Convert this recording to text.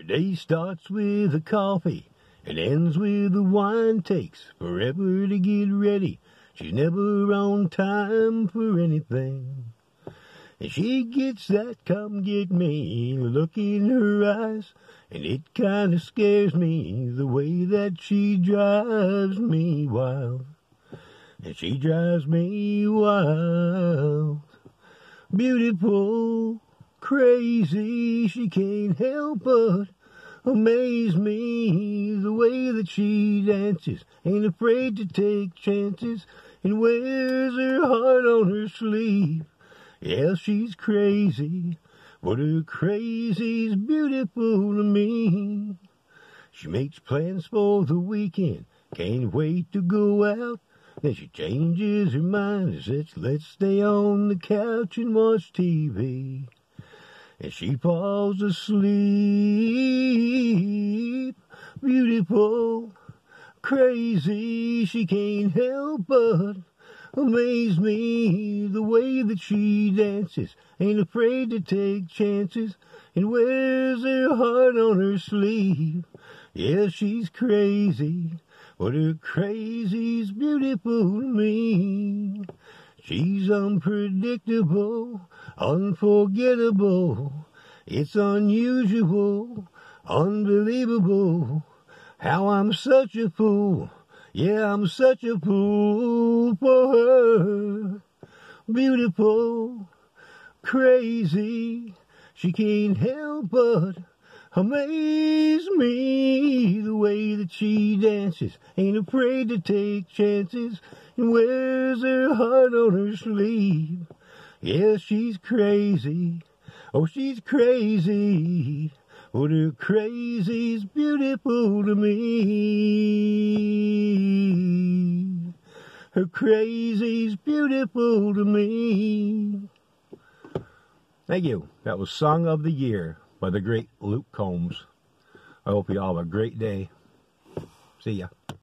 day starts with a coffee and ends with a wine. Takes forever to get ready. She's never on time for anything. And she gets that come get me look in her eyes, and it kind of scares me the way that she drives me wild. And she drives me wild. Beautiful, crazy, she can't help but amaze me the way that she dances, ain't afraid to take chances, and wears her heart on her sleeve. Yeah, she's crazy, but her crazy's beautiful to me. She makes plans for the weekend, can't wait to go out. Then she changes her mind and says, let's stay on the couch and watch TV. And she falls asleep. Beautiful, crazy, she can't help but amaze me the way that she dances, ain't afraid to take chances, and wears her heart on her sleeve. Yeah, she's crazy, but her crazy's beautiful to me. She's unpredictable, unforgettable. It's unusual, unbelievable, how I'm such a fool. Yeah, I'm such a fool for her. Beautiful, crazy, she can't help but amaze me the way that she dances, ain't afraid to take chances, and wears her heart on her sleeve. Yeah, she's crazy, oh she's crazy, but her crazy's beautiful to me. Her crazy's beautiful to me. Thank you. That was Song of the Year by the great Luke Combs. I hope you all have a great day. See ya.